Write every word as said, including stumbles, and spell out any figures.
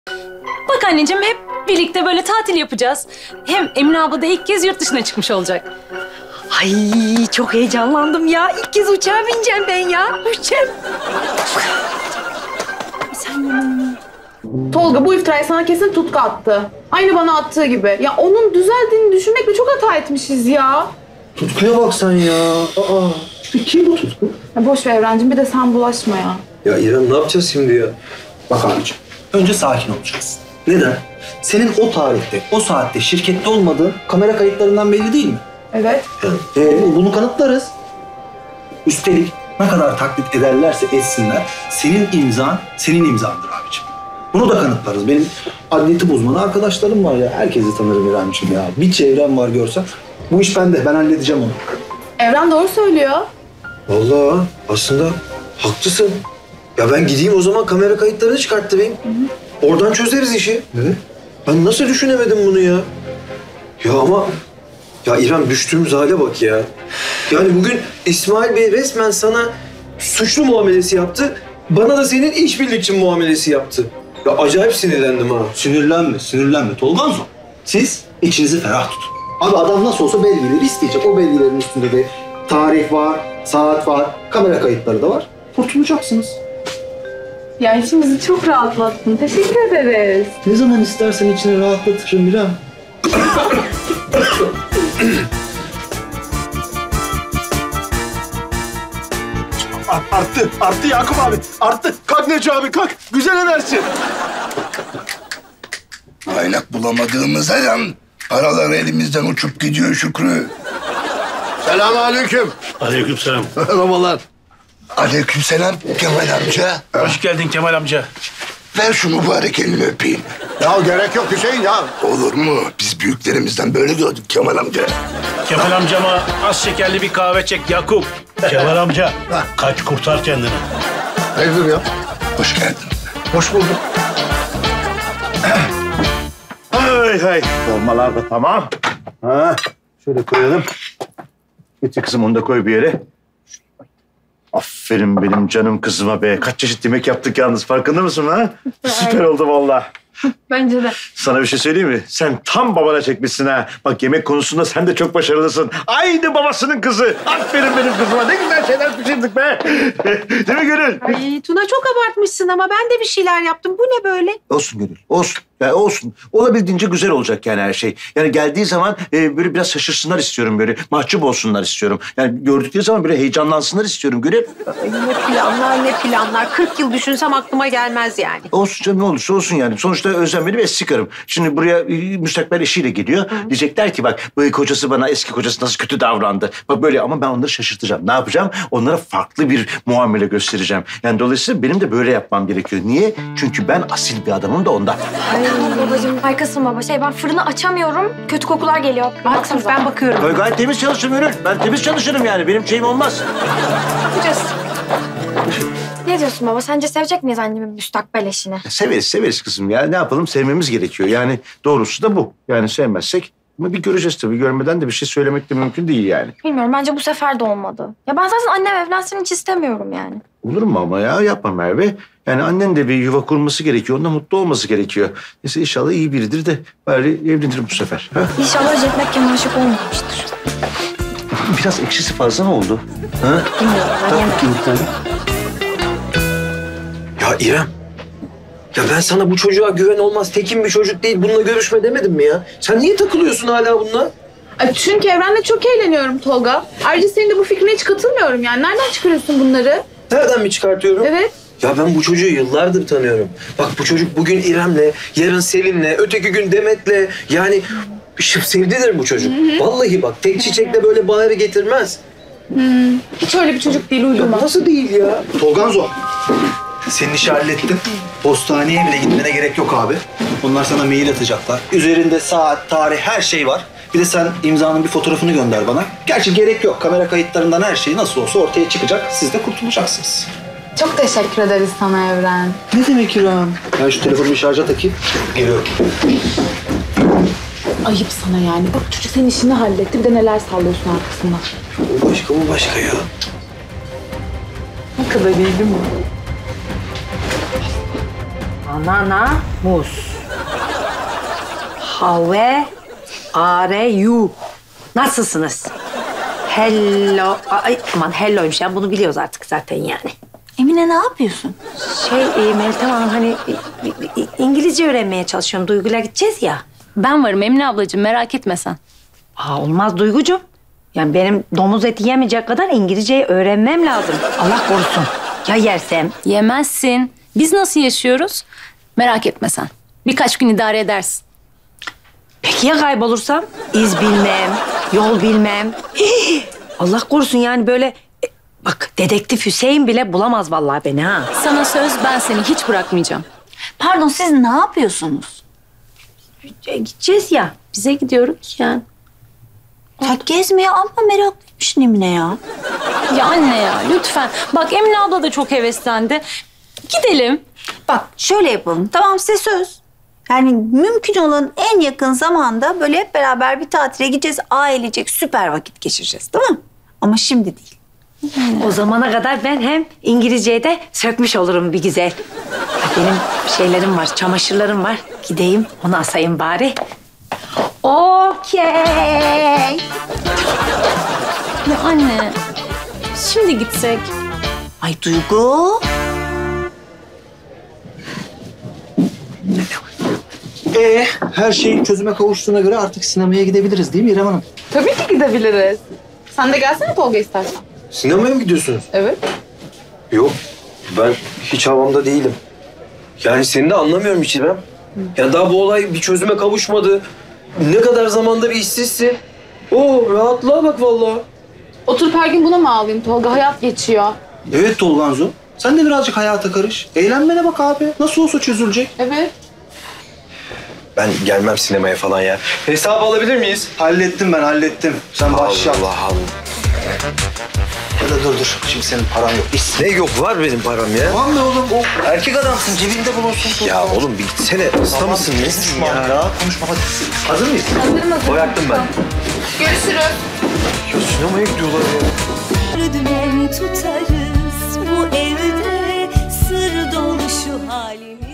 Bak anneciğim, hep birlikte böyle tatil yapacağız. Hem Emine abla da ilk kez yurt dışına çıkmış olacak. Ay çok heyecanlandım ya. İlk kez uçağa bineceğim ben ya. Uçacağım. Sen Tolga bu iftirayı sana kesin Tutku attı. Aynı bana attığı gibi. Ya onun düzeldiğini düşünmekle çok hata etmişiz ya. Tutkuya bak sen ya. Aa, kim bu Tutku? Ya boş ver Evrencim, bir de sen bulaşma ya. Ya İrem ne yapacağız şimdi ya? Bak abicim, önce sakin olacağız. Neden? Senin o tarihte, o saatte şirkette olmadığın kamera kayıtlarından belli değil mi? Evet. Ee, bunu kanıtlarız. Üstelik ne kadar taklit ederlerse etsinler, senin imzan, senin imzandır abicim. Bunu da kanıtlarız. Benim adliyeti uzmanı arkadaşlarım var ya. Herkesi tanırım İremciğim ya. Bir çevrem var görsen. Bu iş bende, ben halledeceğim onu. Evren doğru söylüyor. Vallahi aslında haklısın. Ya ben gideyim o zaman kamera kayıtlarını çıkarttırayım. Hı hı. Oradan çözeriz işi. Evet. Ben nasıl düşünemedim bunu ya? Ya ama... Ya İrem düştüğümüz hale bak ya. Yani bugün İsmail Bey resmen sana suçlu muamelesi yaptı. Bana da senin işbirlikçi muamelesi yaptı. Ya acayip sinirlendim ha. Sinirlenme, sinirlenme. Tolganzo, siz içinizi ferah tutun. Abi adam nasıl olsa belgeleri isteyecek. O belgelerin üstünde de tarih var, saat var, kamera kayıtları da var. Kurtulacaksınız. Ya içimizi çok rahatlattın. Teşekkür ederiz. Ne zaman istersen içini rahatlatırım İrem. Arttı, arttı Yakup abi. Arttı. Kalk Neco abi, kalk. Güzel enerji. Kaynak bulamadığımıza yan paralar elimizden uçup gidiyor Şükrü. Selamünaleyküm. Aleykümselam. Merhabalar. Aleykümselam Kemal amca. Hoş geldin Kemal amca. Ver şu mübarek elini öpeyim. Ya gerek yok Hüseyin ya. Olur mu? Biz büyüklerimizden böyle gördük Kemal amca. Kemal amcama az şekerli bir kahve çek Yakup. Kemal amca kaç kurtar kendini. Hayırdır ya? Hoş geldin. Hoş bulduk. Hay hay. Dolmalar da tamam. Ha, şöyle koyalım. Getir kızım, onu da koy bir yere. Aferin benim canım kızıma be. Kaç çeşit yemek yaptık yalnız, farkında mısın ha? Süper oldu vallahi. Bence de. Sana bir şey söyleyeyim mi? Sen tam babana çekmişsin ha. Bak yemek konusunda sen de çok başarılısın. Aynı babasının kızı. Aferin benim kızıma. Ne güzel şeyler pişirdik be. Değil mi Gönül? Ay Tuna çok abartmışsın ama ben de bir şeyler yaptım. Bu ne böyle? Olsun Gönül, olsun. Ya olsun. Olabildiğince güzel olacak yani her şey. Yani geldiği zaman e, böyle biraz şaşırsınlar istiyorum böyle. Mahcup olsunlar istiyorum. Yani gördükleri zaman böyle heyecanlansınlar istiyorum Gönül. Ay, ne planlar ne planlar. kırk yıl düşünsem aklıma gelmez yani. Olsun canım, ne olursa olsun yani. Sonuçta Özlem benim eski karım. Şimdi buraya e, müstakbel eşiyle geliyor. Hı. Diyecekler ki bak bu kocası bana, eski kocası nasıl kötü davrandı. Bak böyle, ama ben onları şaşırtacağım. Ne yapacağım? Onlara farklı bir muamele göstereceğim. Yani dolayısıyla benim de böyle yapmam gerekiyor. Niye? Çünkü ben asil bir adamım da ondan. Ay babacığım harikasın baba. Şey ben fırını açamıyorum. Kötü kokular geliyor. Baksanıza ben bakıyorum. Böyle gayet temiz çalışırım Gönül. Ben temiz çalışırım yani. Benim şeyim olmaz. Yapacağız. Ne diyorsun baba? Sence sevecek miyiz annemin müstakbel eşini? Severiz, severiz kızım ya. Ne yapalım? Sevmemiz gerekiyor. Yani doğrusu da bu. Yani sevmezsek ama bir göreceğiz tabii. Görmeden de bir şey söylemek de mümkün değil yani. Bilmiyorum. Bence bu sefer de olmadı. Ya ben zaten annem evlensin hiç istemiyorum yani. Olur mu ama ya? Yapma Merve. Yani annen de bir yuva kurması gerekiyor. Onunla mutlu olması gerekiyor. Neyse inşallah iyi biridir de bari evlenir bu sefer. Ha? İnşallah Recep Mekke'nin aşık olmamıştır. Biraz ekşisi fazla mı oldu? Ha? Bilmiyorum. Ben yemem. Bir tane. Ya İrem. Ya ben sana bu çocuğa güven olmaz, tekin bir çocuk değil, bununla görüşme demedim mi ya? Sen niye takılıyorsun hala bununla? Ay, çünkü Evren'le çok eğleniyorum Tolga. Ayrıca senin de bu fikrine hiç katılmıyorum yani. Nereden çıkarıyorsun bunları? Nereden mi çıkartıyorum? Evet. Ya ben bu çocuğu yıllardır tanıyorum. Bak bu çocuk bugün İrem'le, yarın Selin'le, öteki gün Demet'le. Yani şıp sevdidir bu çocuk. Hı hı. Vallahi bak tek çiçekle böyle baharı getirmez. Hmm. Hiç öyle bir çocuk değil, uydurma. Ya nasıl değil ya? Tolganzo, senin işi hallettim. Postaneye bile gitmene gerek yok abi. Onlar sana mail atacaklar. Üzerinde saat, tarih, her şey var. Bir de sen imzanın bir fotoğrafını gönder bana. Gerçi gerek yok. Kamera kayıtlarından her şey nasıl olsa ortaya çıkacak. Siz de kurtulacaksınız. Çok teşekkür ederiz sana Evren. Ne demek İrem? Ben şu telefonumu şarja takayım. Geliyorum. Ayıp sana yani. Bak çocuk senin işini halletti. Bir de neler sallıyorsun arkasından. O başka, bu başka ya. Ne kadar iyi değil mi? Banana muz. How are you? Nasılsınız? Hello. Ay, aman hello'ymuş ya. Bunu biliyoruz artık zaten yani. Emine ne yapıyorsun? Şey e, Meltem Hanım hani e, e, İngilizce öğrenmeye çalışıyorum. Duygu'yla gideceğiz ya. Ben varım Emine ablacığım, merak etme sen. Aa, olmaz Duygucuğum. Yani benim domuz eti yemeyecek kadar İngilizceyi öğrenmem lazım. Allah korusun. Ya yersem? Yemezsin. Biz nasıl yaşıyoruz? Merak etme sen. Birkaç gün idare edersin. Peki ya kaybolursam? İz bilmem, yol bilmem. Hii! Allah korusun yani böyle... e, Bak dedektif Hüseyin bile bulamaz vallahi beni ha. Sana söz, ben seni hiç bırakmayacağım. Pardon, siz ne yapıyorsunuz? E, gideceğiz ya. Bize gidiyoruz yani. Ya gezmeye amma meraklıymışsın Emine ya. Ya anne ya lütfen. Bak Emine abla da çok heveslendi. Gidelim. Bak şöyle yapalım. Tamam, size söz. Yani mümkün olan en yakın zamanda böyle hep beraber bir tatile gideceğiz. Ailecek süper vakit geçireceğiz, değil mi? Ama şimdi değil. O zamana kadar ben hem İngilizceyi de sökmüş olurum bir güzel. Benim şeylerim var, çamaşırlarım var. Gideyim onu asayım bari. Okey. Ya anne, şimdi gitsek. Ay Duygu. Ee, her şey çözüme kavuştuğuna göre artık sinemaya gidebiliriz değil mi İrem Hanım? Tabii ki gidebiliriz. Sen de gelsene Tolga istersen. Sinemaya mı gidiyorsunuz? Evet. Yok. Ben hiç havamda değilim. Yani seni de anlamıyorum hiç İrem. Ya daha bu olay bir çözüme kavuşmadı. Ne kadar zamandır işsizsin. Oo rahatlığa bak vallahi. Oturup her gün buna mı ağlayayım Tolga? Hayat geçiyor. Evet Tolganzo. Sen de birazcık hayata karış. Eğlenmene bak abi. Nasıl olsa çözülecek. Evet. Ben gelmem sinemaya falan ya. Hesabı alabilir miyiz? Hallettim ben hallettim. Sen başla. Allah Allah. Ya da dur dur. Şimdi senin paran yok. İş. Ne yok var benim param ya. Tamam be oğlum. O erkek adamsın. Cebinde bulunsun. Ya oğlum bir gitsene. Hasta mısın? Nesin ya? ya? Konuşma hadi. Hazır mıyız? Hazırım hazırım. Boyattım ben. Görüşürüz. Ya sinemaya gidiyorlar ya. Dümen tutarız bu evde, sır dolu şu halimiz.